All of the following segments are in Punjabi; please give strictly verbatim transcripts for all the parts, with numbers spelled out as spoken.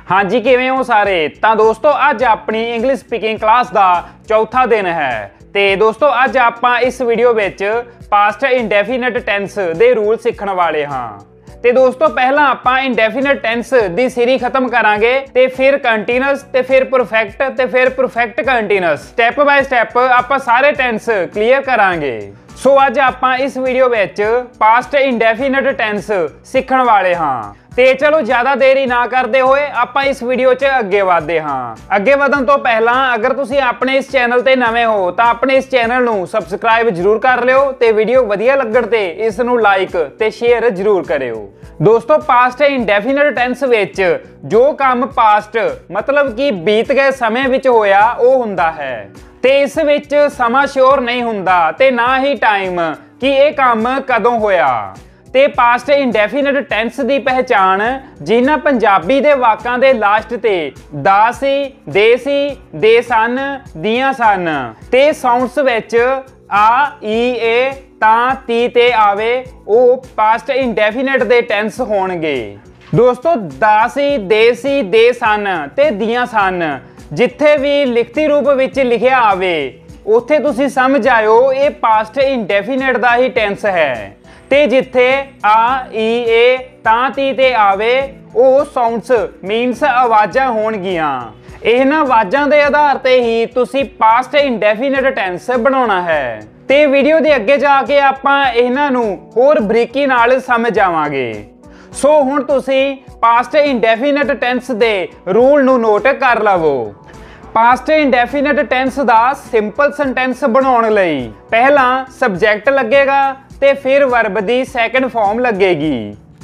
हाँ जी, किवें हो सारे। तो दोस्तों अज अपनी इंग्लिश स्पीकिंग क्लास का चौथा दिन है। तो दोस्तों अज आप इस वीडियो में पास्ट इंडेफिनिट टेंस के रूल सीखने वाले हाँ। तो दोस्तों पहला आप इंडेफिनिट टेंस की सीरी खत्म करांगे ते फिर कंटीन्यूअस ते फिर परफेक्ट ते फिर perfect continuous step by step आप सारे टेंस क्लीयर करांगे। सो अज आप इस वीडियो में पास्ट इंडेफिनिट टेंस सीखने वाले हाँ। ते चलो ज्यादा देरी ना करते हुए आप इस वीडियो च अगे बढ़ते हाँ। अगे बढ़न तो पहला अगर तुसी अपने इस चैनल ते नवे हो तो अपने इस चैनल नू सबसक्राइब जरूर कर लियो ते वीडियो वधिया लगण ते इस नू लाइक ते शेयर जरूर करियो। दोस्तों पास्ट इंडेफिनिट टेंस विच जो काम पास्ट मतलब कि बीत गए समय विच होया वो हुंदा है ते इस विच समा श्योर नहीं हुंदा ते ना ही टाइम कि ये काम कदों होया। ते पास्ट इंडेफिनिट टेंस की पहचान जिन्हां पंजाबी दे वाकां दे लास्ट ते दा सी, दे सी, दे सन, दियां सन ते साउंड्स विच आ, ई, ए, ता, ती ते आवे ओ पास्ट इंडेफिनिट दे टेंस होणगे। दोस्तों दा सी, दे सी, दे सन ते दियां सन जिथे भी लिखती रूप विच लिखिया आवे उत्थे तुसी समझ आयो ये पास्ट इंडेफिनिट दा ही टेंस है। ते जिथे आ, ई, ए, ता, ती ते आवे ओ साउंड्स मीनस आवाज़ां होणगियां। इन्हां आवाज़ां दे आधार ते ही तुसी पास्ट इंडेफिनिट टेंस बनाउणा है। ते वीडियो दे अगे जाके आपां इन्हां नूं होर बरीकी नाल समझ आवांगे। सो हुण तुसी पास्ट इंडेफिनिट टेंस दे रूल नूं नोट कर लवो। पास्ट इंडेफिनिट टेंस दा सिंपल सेंटेंस बनाउण लई पहला सबजैक्ट लगेगा ते फिर वर्ब दी सैकेंड फॉर्म लगेगी।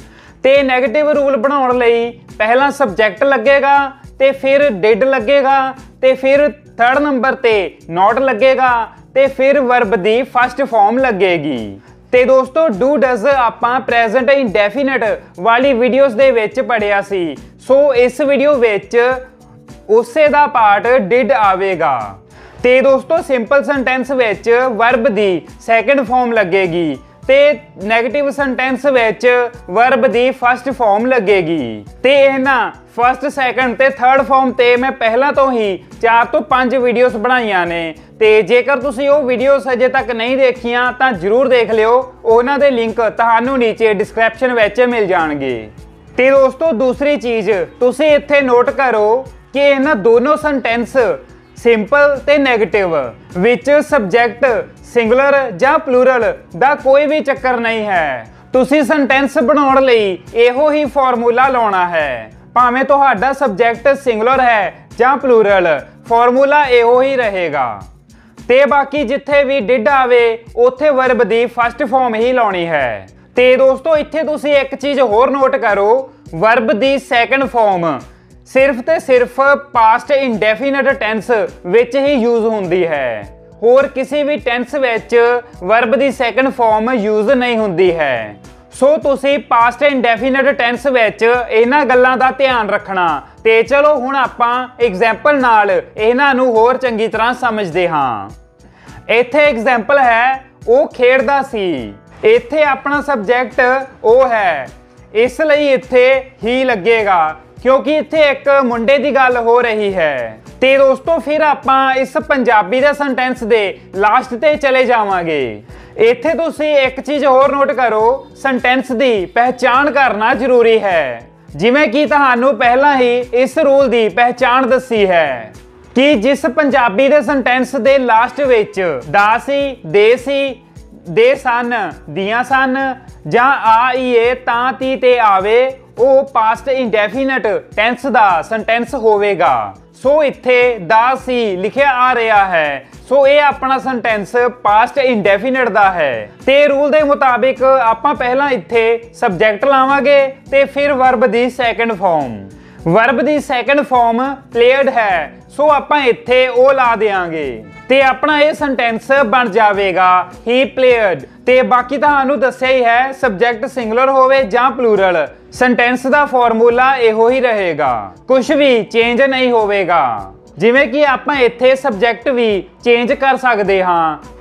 ते नैगेटिव रूल बनाउण लई पहला सबजैक्ट लगेगा ते फिर डिड लगेगा ते फिर थर्ड नंबर ते नॉट लगेगा ते फिर वर्ब दी फर्स्ट फॉर्म लगेगी। ते दोस्तों डू डज आपां प्रेजेंट इंडेफिनिट वाली वीडियोस दे विच पढ़िया सी। सो इस वीडियो विच उसे दा पार्ट डिड आवेगा। ते दोस्तों सिंपल सेंटेंस विच वर्ब दी सैकेंड फॉर्म लगेगी ते नैगेटिव सेंटेंस विच वर्ब दी फर्स्ट फॉर्म लगेगी। ते इन्हां फर्स्ट सैकेंड ते थर्ड फॉर्म ते मैं पहला तो ही चार तो पांच वीडियोस बनाईयां ने। ते जेकर तुसी वो वीडियोस अजे तक नहीं देखियां तां जरूर देख लियो, उन्हां दे लिंक तुहानूं नीचे डिस्क्रिप्शन विच मिल जाणगे। ते दोस्तों दूसरी चीज़ तुसी इत्थे नोट करो कि इन्हां दोनों सेंटेंस सिंपल ते नैगेटिव विच सबजैक्ट सिंगुलर जां प्लूरल दा कोई भी चक्कर नहीं है। तुसी सेंटेंस बनाउण लई इहो ही फॉर्मूला लाउणा है, भावें तुहाडा सबजैक्ट सिंगुलर है जां प्लूरल फॉर्मूला इहो ही रहेगा। ते बाकी जिथे भी डिड आवे उत्थे वर्ब दी फर्स्ट फॉर्म ही लाउणी है। ते दोस्तों इत्थे तुसी एक चीज़ होर नोट करो, वर्ब दी सैकेंड फॉर्म सिर्फ ते सिर्फ पास्ट इंडेफिनिट टेंस विच ही यूज होंदी है, होर किसी भी टेंस विच वर्ब दी सैकेंड फॉर्म यूज नहीं होंदी है। सो तुसी पास्ट इंडेफिनिट टेंस विच इन्हां गल्लां दा ध्यान रखना। ते चलो हुण आपां एग्जाम्पल नाल इन्हां नूं होर चंगी तरह समझदे हां। इत्थे एग्जाम्पल है ओ खेडदा सी, इत्थे अपना सबजैक्ट ओ है, इसलिए इत्थे ही लगेगा क्योंकि इत्थे एक मुंडे की गल हो रही है। ते दोस्तों फिर आपां इस पंजाबी दे सेंटेंस दे लास्ट ते चले जावांगे। इत्थे तुसी एक चीज़ होर नोट करो, सेंटेंस दी पहचान करना जरूरी है। जिवें कि तुहानूं पहला ही इस रूल दी पहचान दसी है कि जिस पंजाबी दे सेंटेंस दे लास्ट विच दा सी, दे सी, दे सन, दियां सन जां आ, ई, ए, ता, ती ते आवे ओ पास्ट इंडेफिनिट टेंस दा सेंटेंस होवेगा। सो इत्थे दा सी लिखिया आ रहा है, सो ये अपना सेंटेंस पास्ट इंडेफिनिट दा है। ते रूल दे मुताबिक आपां पहला इत्थे सबजैक्ट लावांगे ते फिर वर्ब दी सैकेंड फॉर्म। वर्ब दी सैकेंड फॉर्म प्लेड है, सो आपां इत्थे ओ ला देंगे ते अपना ये सेंटेंस बन जाएगा ही प्लेड। ते बाकी तुहानूं दस्सिया ही है सबजैक्ट सिंगुलर होवे जां प्लूरल सेंटेंस दा फॉर्मूला इहो ही रहेगा, कुछ भी चेंज नहीं होवेगा। जिवें कि आपां इत्थे सबजैक्ट भी चेंज कर सकते हाँ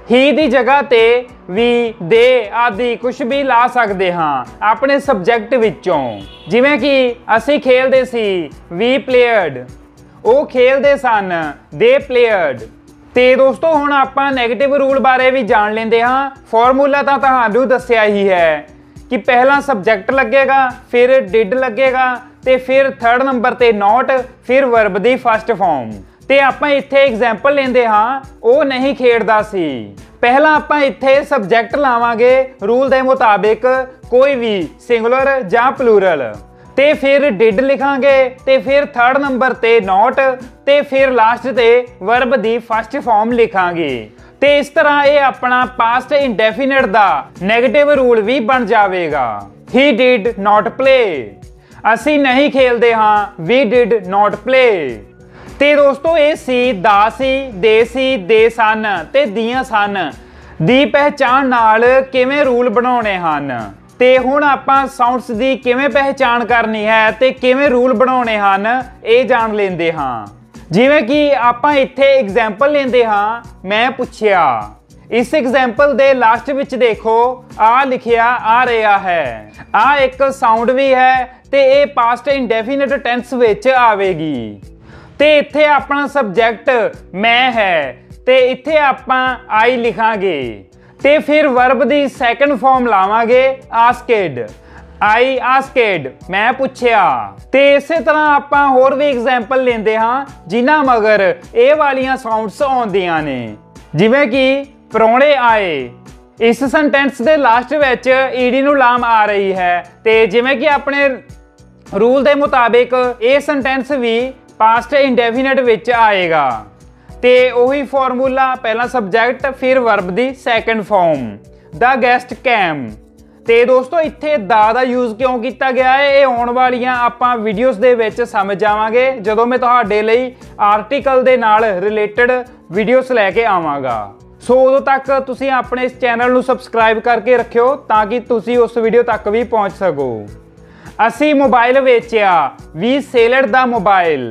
ਹੀ ਦੀ ਜਗ੍ਹਾ ਤੇ ਵੀ, ਦੇ ਆਦि ਕੁਝ ਵੀ ਲਾ ਸਕਦੇ ਹਾਂ ਆਪਣੇ ਸਬਜੈਕਟ ਵਿੱਚੋਂ। ਜਿਵੇਂ ਕਿ ਅਸੀਂ ਖੇਲਦੇ ਸੀ, ਵੀ ਪਲੇਅਰਡ, ਉਹ ਖੇਲਦੇ ਸਨ, ਦੇ ਪਲੇਅਰਡ। ਤੇ ਦੋਸਤੋ ਹੁਣ ਆਪਾਂ ਨੈਗੇਟਿਵ ਰੂਲ ਬਾਰੇ ਵੀ ਜਾਣ ਲੈਂਦੇ ਹਾਂ। ਫਾਰਮੂਲਾ ਤਾਂ ਤੁਹਾਨੂੰ ਦੱਸਿਆ ਹੀ ਹੈ ਕਿ ਪਹਿਲਾਂ ਸਬਜੈਕਟ ਲੱਗੇਗਾ, ਫਿਰ ਡਿਡ ਲੱਗੇਗਾ ਤੇ ਫਿਰ ਥਰਡ ਨੰਬਰ ਤੇ ਨੋਟ, ਫਿਰ ਵਰਬ ਦੀ ਫਸਟ ਫਾਰਮ। ਤੇ ਆਪਾਂ ਇੱਥੇ ਐਗਜ਼ਾਮਪਲ ਲੈਂਦੇ ਹਾਂ, ਉਹ ਨਹੀਂ ਖੇਡਦਾ ਸੀ। ਪਹਿਲਾਂ ਆਪਾਂ ਇੱਥੇ ਸਬਜੈਕਟ ਲਾਵਾਂਗੇ ਰੂਲ ਦੇ ਮੁਤਾਬਿਕ, ਕੋਈ ਵੀ ਸਿੰਗੂਲਰ ਜਾਂ ਪਲੂਰਲ, ਤੇ ਫਿਰ ਡਿਡ ਲਿਖਾਂਗੇ ਤੇ ਫਿਰ ਥਰਡ ਨੰਬਰ ਤੇ ਨੋਟ ਤੇ ਫਿਰ ਲਾਸਟ ਤੇ ਵਰਬ ਦੀ ਫਸਟ ਫਾਰਮ ਲਿਖਾਂਗੇ। ਤੇ ਇਸ ਤਰ੍ਹਾਂ ਇਹ ਆਪਣਾ ਪਾਸਟ ਇੰਡੈਫੀਨਿਟ ਦਾ ਨੈਗੇਟਿਵ ਰੂਲ ਵੀ ਬਣ ਜਾਵੇਗਾ। ਹੀ ਡਿਡ ਨਾਟ ਪਲੇ, ਅਸੀਂ ਨਹੀਂ ਖੇਲਦੇ ਹਾਂ, ਵੀ ਡਿਡ ਨਾਟ ਪਲੇ। ਤੇ ਦੋਸਤੋ ਇਹ ਸੀ, ਦਾ ਸੀ, ਦੇ ਸੀ, ਦੇ ਸਨ ਤੇ ਦੀਆਂ ਸਨ ਦੀ ਪਹਿਚਾਣ ਨਾਲ ਕਿਵੇਂ ਰੂਲ ਬਣਾਉਣੇ ਹਨ। ਤੇ ਹੁਣ ਆਪਾਂ ਸਾਊਂਡਸ ਦੀ ਕਿਵੇਂ ਪਹਿਚਾਣ ਕਰਨੀ ਹੈ ਤੇ ਕਿਵੇਂ ਰੂਲ ਬਣਾਉਣੇ ਹਨ ਇਹ ਜਾਣ ਲੈਂਦੇ ਹਾਂ। ਜਿਵੇਂ ਕਿ ਆਪਾਂ ਇੱਥੇ ਐਗਜ਼ਾਮਪਲ ਲੈਂਦੇ ਹਾਂ, ਮੈਂ ਪੁੱਛਿਆ। ਇਸ ਐਗਜ਼ਾਮਪਲ ਦੇ ਲਾਸਟ ਵਿੱਚ ਦੇਖੋ, ਆ ਲਿਖਿਆ ਆ ਰਿਹਾ ਹੈ। ਆ ਇੱਕ ਸਾਊਂਡ ਵੀ ਹੈ ਤੇ ਇਹ ਪਾਸਟ ਇੰਡੈਫੀਨਿਟ ਟੈਂਸ ਵਿੱਚ ਆਵੇਗੀ। ਤੇ ਇੱਥੇ ਆਪਣਾ ਸਬਜੈਕਟ ਮੈਂ ਹੈ ਤੇ ਇੱਥੇ ਆਪਾਂ ਆਈ ਲਿਖਾਂਗੇ ਤੇ ਫਿਰ ਵਰਬ ਦੀ ਸੈਕੰਡ ਫਾਰਮ ਲਾਵਾਂਗੇ, ਆਸਕਡ। ਆਈ ਆਸਕਡ, ਮੈਂ ਪੁੱਛਿਆ। ਤੇ ਇਸੇ ਤਰ੍ਹਾਂ ਆਪਾਂ ਹੋਰ ਵੀ ਐਗਜ਼ਾਮਪਲ ਲੈਂਦੇ ਹਾਂ ਜਿਨ੍ਹਾਂ ਮਗਰ ਇਹ ਵਾਲੀਆਂ ਸਾਊਂਡਸ ਆਉਂਦੀਆਂ ਨੇ। ਜਿਵੇਂ ਕਿ ਪ੍ਰਾਹੁਣੇ ਆਏ, ਇਸ ਸੈਂਟੈਂਸ ਦੇ ਲਾਸਟ ਵਿੱਚ ਈਡੀ ਨੂੰ ਲਾਮ ਆ ਰਹੀ ਹੈ। ਤੇ ਜਿਵੇਂ ਕਿ ਆਪਣੇ ਰੂਲ ਦੇ ਮੁਤਾਬਿਕ ਇਹ ਸੈਂਟੈਂਸ ਵੀ ਪਾਸਟ ਇੰਡੈਫੀਨਿਟ ਵਿੱਚ ਆਏਗਾ। ਤੇ ਉਹੀ ਫਾਰਮੂਲਾ, ਪਹਿਲਾਂ ਸਬਜੈਕਟ ਫਿਰ ਵਰਬ ਦੀ ਸੈਕੰਡ ਫਾਰਮ। ਦਾ ਗੈਸਟ ਕੈਮ। ਤੇ ਦੋਸਤੋ ਇੱਥੇ ਦਾ ਦਾ ਯੂਜ਼ ਕਿਉਂ ਕੀਤਾ ਗਿਆ ਹੈ, ਇਹ ਆਉਣ ਵਾਲੀਆਂ ਆਪਾਂ ਵੀਡੀਓਜ਼ ਦੇ ਵਿੱਚ ਸਮਝ ਜਾਵਾਂਗੇ ਜਦੋਂ ਮੈਂ ਤੁਹਾਡੇ ਲਈ ਆਰਟੀਕਲ ਦੇ ਨਾਲ ਰਿਲੇਟਡ ਵੀਡੀਓਜ਼ ਲੈ ਕੇ ਆਵਾਂਗਾ। ਸੋ ਉਦੋਂ ਤੱਕ ਤੁਸੀਂ ਆਪਣੇ ਇਸ ਚੈਨਲ ਨੂੰ ਸਬਸਕ੍ਰਾਈਬ ਕਰਕੇ ਰੱਖਿਓ ਤਾਂ ਕਿ ਤੁਸੀਂ ਉਸ ਵੀਡੀਓ ਤੱਕ ਵੀ ਪਹੁੰਚ ਸਕੋ। ਅਸੀਂ ਮੋਬਾਈਲ ਵੇਚਿਆ, ਵੀ ਸੇਲਡ ਦਾ ਮੋਬਾਈਲ।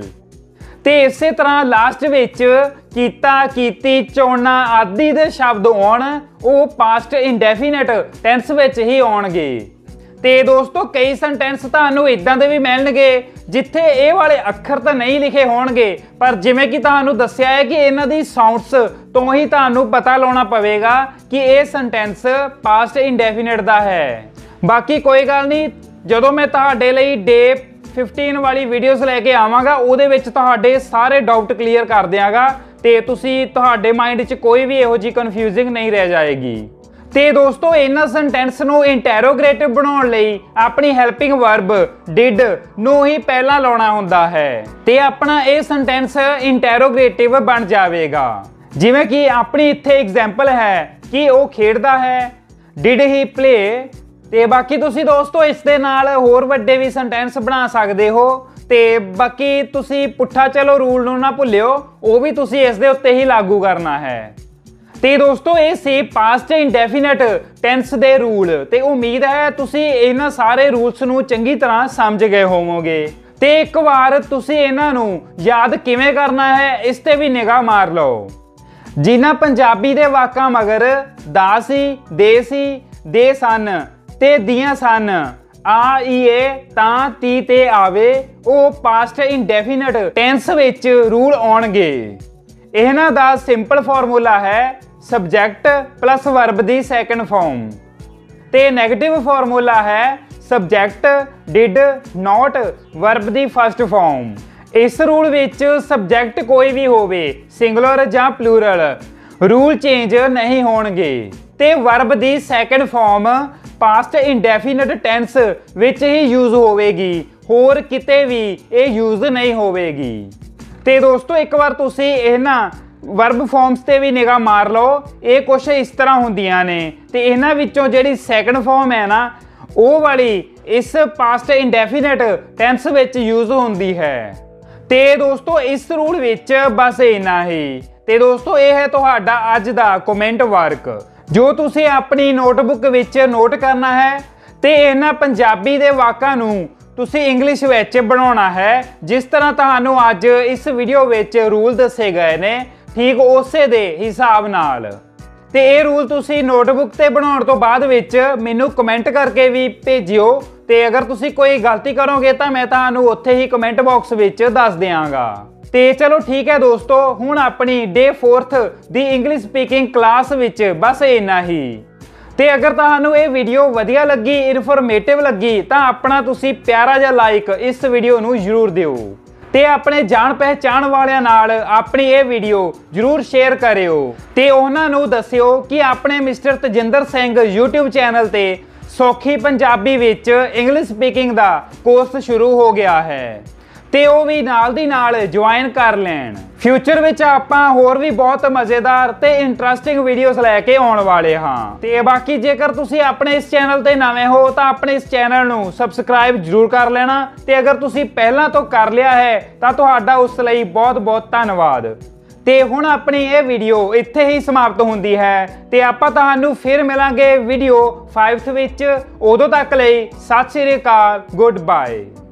ਤੇ ਇਸੇ ਤਰ੍ਹਾਂ ਲਾਸਟ ਵਿੱਚ ਕੀਤਾ, ਕੀਤੀ, ਚੁਣਨਾ ਆਦਿ ਦੇ ਸ਼ਬਦ ਆਉਣ, ਉਹ ਪਾਸਟ ਇੰਡੈਫੀਨਿਟ ਟੈਂਸ ਵਿੱਚ ਹੀ ਆਉਣਗੇ। ਤੇ ਦੋਸਤੋ ਕਈ ਸੈਂਟੈਂਸ ਤੁਹਾਨੂੰ ਇਦਾਂ ਦੇ ਵੀ ਮਿਲਣਗੇ ਜਿੱਥੇ ਇਹ ਵਾਲੇ ਅੱਖਰ ਤਾਂ ਨਹੀਂ ਲਿਖੇ ਹੋਣਗੇ, ਪਰ ਜਿਵੇਂ ਕਿ ਤੁਹਾਨੂੰ ਦੱਸਿਆ ਹੈ ਕਿ ਇਹਨਾਂ ਦੀ ਸਾਊਂਡਸ ਤੋਂ ਹੀ ਤੁਹਾਨੂੰ ਪਤਾ ਲਾਉਣਾ ਪਵੇਗਾ ਕਿ ਇਹ ਸੈਂਟੈਂਸ ਪਾਸਟ ਇੰਡੈਫੀਨਿਟ ਦਾ ਹੈ। ਬਾਕੀ ਕੋਈ ਗੱਲ ਨਹੀਂ, ਜਦੋਂ ਮੈਂ ਤੁਹਾਡੇ ਲਈ ਡੇ ਫਿਫਟੀਨ ਵਾਲੀ ਵੀਡੀਓਜ਼ ਲੈ ਕੇ ਆਵਾਂਗਾ ਉਹਦੇ ਵਿੱਚ ਤੁਹਾਡੇ ਸਾਰੇ ਡਾਊਟ ਕਲੀਅਰ ਕਰ ਦਿਆਂਗਾ ਤੇ ਤੁਸੀਂ ਤੁਹਾਡੇ ਮਾਈਂਡ 'ਚ ਕੋਈ ਵੀ ਇਹੋ ਜਿਹੀ ਕਨਫਿਊਜ਼ਿੰਗ ਨਹੀਂ ਰਹਿ ਜਾਏਗੀ। ਤੇ ਦੋਸਤੋ ਇਹਨਾਂ ਸੈਂਟੈਂਸ ਨੂੰ ਇੰਟਰੋਗੇਟਿਵ ਬਣਾਉਣ ਲਈ ਆਪਣੀ ਹੈਲਪਿੰਗ ਵਰਬ ਡਿਡ ਨੂੰ ਹੀ ਪਹਿਲਾਂ ਲਾਉਣਾ ਹੁੰਦਾ ਹੈ ਤੇ ਆਪਣਾ ਇਹ ਸੈਂਟੈਂਸ ਇੰਟਰੋਗੇਟਿਵ ਬਣ ਜਾਵੇਗਾ। ਜਿਵੇਂ ਕਿ ਆਪਣੀ ਇੱਥੇ ਐਗਜ਼ਾਮਪਲ ਹੈ ਕਿ ਉਹ ਖੇਡਦਾ ਹੈ, ਡਿਡ ਹੀ ਪਲੇ। ਤੇ ਬਾਕੀ ਤੁਸੀਂ ਦੋਸਤੋ ਇਸ ਦੇ ਨਾਲ ਹੋਰ ਵੱਡੇ ਵੀ ਸੈਂਟੈਂਸ ਬਣਾ ਸਕਦੇ ਹੋ। ਤੇ ਬਾਕੀ ਤੁਸੀਂ ਪੁੱਠਾ ਚਲੋ ਰੂਲ ਨੂੰ ਨਾ ਭੁੱਲਿਓ, ਉਹ ਵੀ ਤੁਸੀਂ ਇਸ ਦੇ ਉੱਤੇ ਹੀ ਲਾਗੂ ਕਰਨਾ ਹੈ। ਤੇ ਦੋਸਤੋ ਇਹ ਸੀ ਪਾਸਟ ਇੰਡੈਫੀਨਿਟ ਟੈਂਸ ਦੇ ਰੂਲ। ਤੇ ਉਮੀਦ ਹੈ ਤੁਸੀਂ ਇਹਨਾਂ ਸਾਰੇ ਰੂਲਸ ਨੂੰ ਚੰਗੀ ਤਰ੍ਹਾਂ ਸਮਝ ਗਏ ਹੋਵੋਗੇ। ਤੇ ਇੱਕ ਵਾਰ ਤੁਸੀਂ ਇਹਨਾਂ ਨੂੰ ਯਾਦ ਕਿਵੇਂ ਕਰਨਾ ਹੈ ਇਸ ਤੇ ਵੀ ਨਿਗਾਹ ਮਾਰ ਲਓ। ਜਿਨ੍ਹਾਂ ਪੰਜਾਬੀ ਦੇ ਵਾਕਾਂ ਮਗਰ ਦਾ ਸੀ, ਦੇ ਸੀ, ਦੇ ਸਨ ਤੇ ਦੀਆਂ ਸਨ, ਆ, ਈਏ, ਤਾਂ, ਤੀ ਤੇ ਆਵੇ, ਉਹ ਪਾਸਟ ਇੰਡੈਫੀਨਿਟ ਟੈਂਸ ਵਿੱਚ ਰੂਲ ਆਉਣਗੇ। ਇਹਨਾਂ ਦਾ ਸਿੰਪਲ ਫਾਰਮੂਲਾ ਹੈ ਸਬਜੈਕਟ ਪਲੱਸ ਵਰਬ ਦੀ ਸੈਕੰਡ ਫਾਰਮ ਤੇ ਨੈਗੇਟਿਵ ਫਾਰਮੂਲਾ ਹੈ ਸਬਜੈਕਟ, ਡਿਡ, ਨਾਟ, ਵਰਬ ਦੀ ਫਸਟ ਫਾਰਮ। ਇਸ ਰੂਲ ਵਿੱਚ ਸਬਜੈਕਟ ਕੋਈ ਵੀ ਹੋਵੇ, ਸਿੰਗੂਲਰ ਜਾਂ ਪਲੂਰਲ, ਰੂਲ ਚੇਂਜ ਨਹੀਂ ਹੋਣਗੇ ਤੇ ਵਰਬ ਦੀ second form past indefinite tense ਵਿੱਚ ਹੀ ਯੂਜ਼ ਹੋਵੇਗੀ, ਹੋਰ ਕਿਤੇ ਵੀ ਇਹ ਯੂਜ਼ ਨਹੀਂ ਹੋਵੇਗੀ। ਤੇ ਦੋਸਤੋ ਇੱਕ ਵਾਰ ਤੁਸੀਂ ਇਹਨਾਂ ਵਰਬ ਫਾਰਮਸ ਤੇ ਵੀ ਨਿਗਾਹ ਮਾਰ ਲਓ। ਇਹ ਕੁਛ ਇਸ ਤਰ੍ਹਾਂ ਹੁੰਦੀਆਂ ਨੇ ਤੇ ਇਹਨਾਂ ਵਿੱਚੋਂ ਜਿਹੜੀ ਸੈਕੰਡ ਫਾਰਮ ਹੈ ਨਾ, ਉਹ ਵਾਲੀ ਇਸ ਪਾਸਟ ਇੰਡੈਫੀਨਿਟ ਟੈਂਸ ਵਿੱਚ ਯੂਜ਼ ਹੁੰਦੀ ਹੈ। ਤੇ ਦੋਸਤੋ ਇਸ ਰੂਲ ਵਿੱਚ ਬਸ ਇੰਨਾ ਹੀ। ਤੇ ਦੋਸਤੋ ਇਹ ਹੈ ਤੁਹਾਡਾ ਅੱਜ ਦਾ ਕਮੈਂਟ ਵਰਕ ਜੋ ਤੁਸੀਂ ਆਪਣੀ ਨੋਟਬੁੱਕ ਵਿੱਚ ਨੋਟ ਕਰਨਾ ਹੈ ਤੇ ਇਹਨਾਂ ਪੰਜਾਬੀ ਦੇ ਵਾਕਾਂ ਨੂੰ ਤੁਸੀਂ ਇੰਗਲਿਸ਼ ਵਿੱਚ ਬਣਾਉਣਾ ਹੈ। ਜਿਸ ਤਰ੍ਹਾਂ ਤੁਹਾਨੂੰ ਅੱਜ ਇਸ ਵੀਡੀਓ ਵਿੱਚ ਰੂਲ ਦੱਸੇ ਗਏ ਨੇ, ਠੀਕ ਉਸੇ ਦੇ ਹਿਸਾਬ ਨਾਲ। ਤੇ ਇਹ ਰੂਲ ਤੁਸੀਂ ਨੋਟਬੁੱਕ ਤੇ ਬਣਾਉਣ ਤੋਂ ਬਾਅਦ ਵਿੱਚ ਮੈਨੂੰ ਕਮੈਂਟ ਕਰਕੇ ਵੀ ਭੇਜਿਓ ਤੇ ਅਗਰ ਤੁਸੀਂ ਕੋਈ ਗਲਤੀ ਕਰੋਗੇ ਤਾਂ ਮੈਂ ਤੁਹਾਨੂੰ ਉੱਥੇ ਹੀ ਕਮੈਂਟ ਬਾਕਸ ਵਿੱਚ ਦੱਸ ਦਿਆਂਗਾ। ਤੇ ਚਲੋ ਠੀਕ ਹੈ ਦੋਸਤੋ, ਹੁਣ ਆਪਣੀ ਡੇ ਫੋਰਥ ਦੀ ਇੰਗਲਿਸ਼ ਸਪੀਕਿੰਗ ਕਲਾਸ ਵਿੱਚ ਬਸ ਇੰਨਾ ਹੀ। ਤੇ ਅਗਰ ਤੁਹਾਨੂੰ ਇਹ ਵੀਡੀਓ ਵਧੀਆ ਲੱਗੀ, ਇਨਫੋਰਮੇਟਿਵ ਲੱਗੀ ਤਾਂ ਆਪਣਾ ਤੁਸੀਂ ਪਿਆਰਾ ਜਿਹਾ ਲਾਈਕ ਇਸ ਵੀਡੀਓ ਨੂੰ ਜ਼ਰੂਰ ਦਿਓ ਤੇ ਆਪਣੇ ਜਾਣ ਪਹਿਚਾਣ ਵਾਲਿਆਂ ਨਾਲ ਆਪਣੀ ਇਹ ਵੀਡੀਓ ਜ਼ਰੂਰ ਸ਼ੇਅਰ ਕਰਿਓ ਤੇ ਉਹਨਾਂ ਨੂੰ ਦੱਸਿਓ ਕਿ ਆਪਣੇ mister Tajinder Singh YouTube channel ਤੇ ਸੌਖੀ ਪੰਜਾਬੀ ਵਿੱਚ ਇੰਗਲਿਸ਼ ਸਪੀਕਿੰਗ ਦਾ ਕੋਰਸ ਸ਼ੁਰੂ ਹੋ ਗਿਆ ਹੈ ਤੇ ਉਹ ਵੀ ਨਾਲ ਦੀ ਨਾਲ ਜੁਆਇਨ ਕਰ ਲੈਣ। ਫਿਊਚਰ ਵਿੱਚ ਆਪਾਂ ਹੋਰ ਵੀ ਬਹੁਤ ਮਜ਼ੇਦਾਰ ਤੇ ਇੰਟਰਸਟਿੰਗ ਵੀਡੀਓਜ਼ ਲੈ ਕੇ ਆਉਣ ਵਾਲੇ ਹਾਂ। ਤੇ ਬਾਕੀ ਜੇਕਰ ਤੁਸੀਂ ਆਪਣੇ ਇਸ ਚੈਨਲ ਤੇ ਨਵੇਂ ਹੋ ਤਾਂ ਆਪਣੇ ਇਸ ਚੈਨਲ ਨੂੰ ਸਬਸਕ੍ਰਾਈਬ ਜ਼ਰੂਰ ਕਰ ਲੈਣਾ ਤੇ ਅਗਰ ਤੁਸੀਂ ਪਹਿਲਾਂ ਤੋਂ ਕਰ ਲਿਆ ਹੈ ਤਾਂ ਤੁਹਾਡਾ ਉਸ ਲਈ ਬਹੁਤ ਬਹੁਤ ਧੰਨਵਾਦ। ਤੇ ਹੁਣ ਆਪਣੀ ਇਹ ਵੀਡੀਓ ਇੱਥੇ ਹੀ ਸਮਾਪਤ ਹੁੰਦੀ ਹੈ ਤੇ ਆਪਾਂ ਤੁਹਾਨੂੰ ਫਿਰ ਮਿਲਾਂਗੇ ਵੀਡੀਓ ਫਿਫਥ ਵਿੱਚ। ਉਦੋਂ ਤੱਕ ਲਈ ਸਤਿ ਸ਼੍ਰੀ ਅਕਾਲ, ਗੁੱਡ ਬਾਏ।